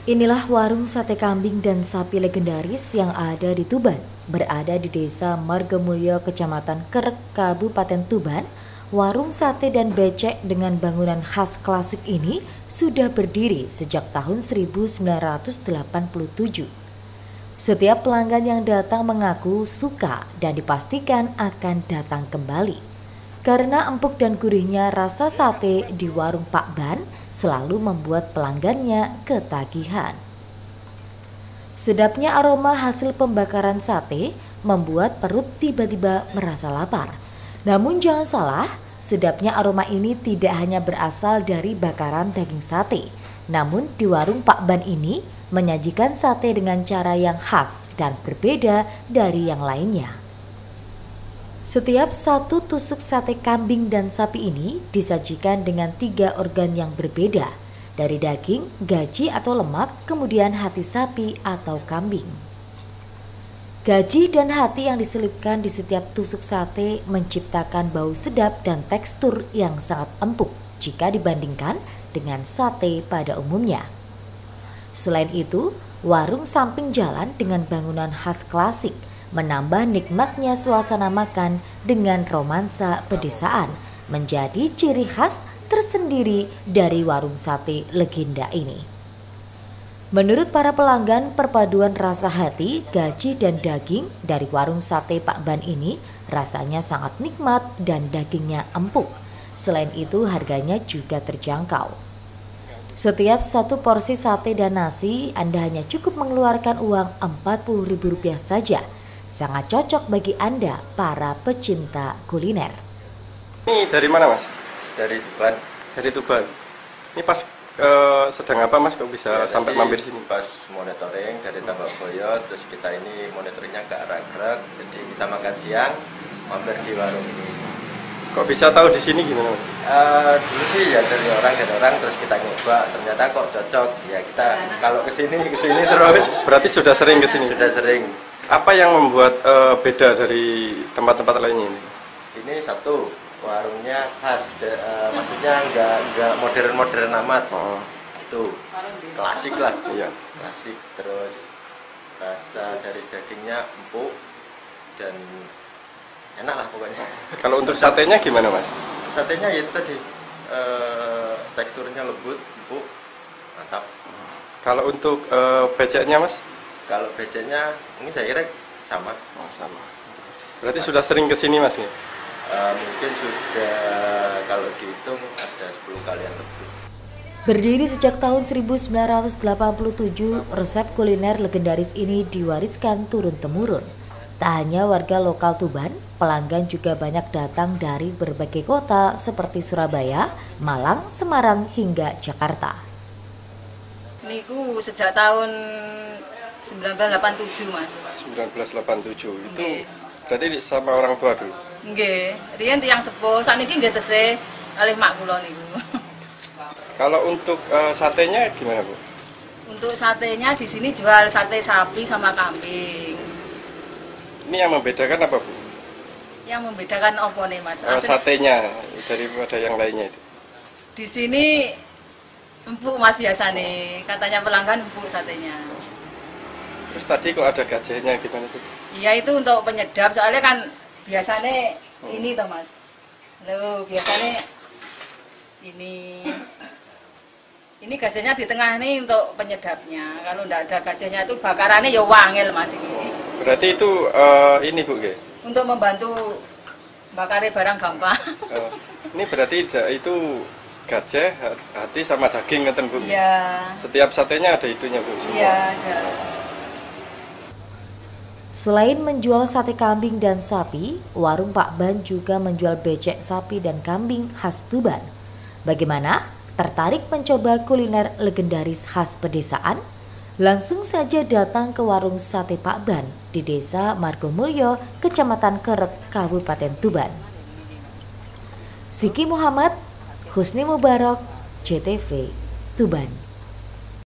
Inilah warung sate kambing dan sapi legendaris yang ada di Tuban. Berada di Desa Margomulyo, Kecamatan Kerek, Kabupaten Tuban, warung sate dan becek dengan bangunan khas klasik ini sudah berdiri sejak tahun 1987. Setiap pelanggan yang datang mengaku suka dan dipastikan akan datang kembali. Karena empuk dan gurihnya rasa sate di warung Pak Ban selalu membuat pelanggannya ketagihan. Sedapnya aroma hasil pembakaran sate membuat perut tiba-tiba merasa lapar. Namun jangan salah, sedapnya aroma ini tidak hanya berasal dari bakaran daging sate. Namun di warung Pak Ban ini menyajikan sate dengan cara yang khas dan berbeda dari yang lainnya. Setiap satu tusuk sate kambing dan sapi ini disajikan dengan 3 organ yang berbeda, dari daging, gaji atau lemak, kemudian hati sapi atau kambing. Gaji dan hati yang diselipkan di setiap tusuk sate menciptakan bau sedap dan tekstur yang sangat empuk jika dibandingkan dengan sate pada umumnya. Selain itu, warung samping jalan dengan bangunan khas klasik menambah nikmatnya suasana makan dengan romansa pedesaan menjadi ciri khas tersendiri dari warung sate legenda ini. Menurut para pelanggan, perpaduan rasa hati, gaji dan daging dari warung sate Pak Ban ini rasanya sangat nikmat dan dagingnya empuk. Selain itu harganya juga terjangkau. Setiap satu porsi sate dan nasi Anda hanya cukup mengeluarkan uang Rp40.000 saja. Sangat cocok bagi Anda para pecinta kuliner. Ini dari mana, Mas? Dari Tuban. Dari Tuban. Ini pas sedang apa, Mas, kok bisa sampai mampir sini? Pas monitoring dari Tambak Boyo, terus kita ini monitoringnya ke arah Grek, jadi kita makan siang mampir di warung ini. Kok bisa tahu di sini gimana, Mas? Dulu sih ya dari orang terus kita nyoba, ternyata kok cocok. Ya kita kalau kesini terus. Berarti sudah sering kesini? Sudah sering. Apa yang membuat beda dari tempat-tempat lainnya ini? Ini satu, warungnya khas, maksudnya nggak modern amat. Itu klasik lah. Iya. Klasik, terus rasa dari dagingnya empuk dan enak lah pokoknya. Kalau untuk satenya gimana, Mas? Satenya ya itu tadi, teksturnya lembut, empuk, mantap. Kalau untuk beceknya, Mas? Kalau beceknya ini saya kira sama. Oh, sama. Berarti sudah sering kesini, Mas? Mungkin sudah, kalau dihitung ada 10 kalian lebih. Berdiri sejak tahun 1987, resep kuliner legendaris ini diwariskan turun-temurun. Tak hanya warga lokal Tuban, pelanggan juga banyak datang dari berbagai kota seperti Surabaya, Malang, Semarang, hingga Jakarta. Niku sejak tahun 1987, Mas. 1987 itu. Nggih. Berarti sama orang tua dulu. Nggih, riyen tiyang sepuh, saniki nggih tesih kalih mak kula niku. Kalau untuk satenya gimana, Bu? Untuk satenya di sini jual sate sapi sama kambing. Ini yang membedakan apa, Bu? Yang membedakan opo nih, Mas? Satenya daripada yang lainnya itu. Di sini empuk, Mas, biasa nih. Katanya pelanggan empuk satenya. Terus tadi kok ada gajahnya gimana tuh? Iya, itu untuk penyedap, soalnya kan biasanya ini toh, Mas. Loh, biasanya ini gajahnya di tengah nih untuk penyedapnya. Kalau enggak ada gajahnya itu bakarannya ya wangil, Mas, ini. Berarti itu ini, Bu, Ge? Untuk membantu bakarnya barang gampang. Ini berarti itu gajah, hati sama daging ngeten, Bu? Iya. Setiap satenya ada itunya, Bu? Iya, ada. Selain menjual sate kambing dan sapi, warung Pak Ban juga menjual becek sapi dan kambing khas Tuban. Bagaimana? Tertarik mencoba kuliner legendaris khas pedesaan? Langsung saja datang ke warung sate Pak Ban di Desa Margomulyo, Kecamatan Kerek, Kabupaten Tuban. Siki Muhammad, Husni Mubarak, JTV, Tuban.